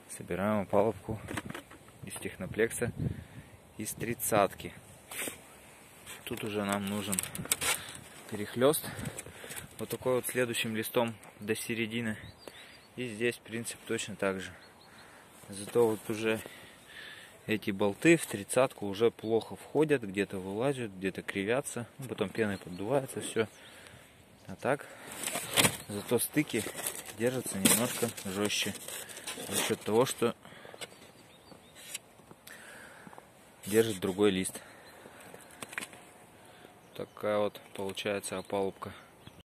Собираем опалубку из техноплекса, из 30-ки. Тут уже нам нужен перехлест. Вот такой вот следующим листом до середины. И здесь принцип точно так же. Зато вот уже эти болты в 30-ку уже плохо входят, где-то вылазят, где-то кривятся. Потом пеной поддувается все. А так, зато стыки держатся немножко жестче. За счет того, что держит другой лист. Такая вот получается опалубка.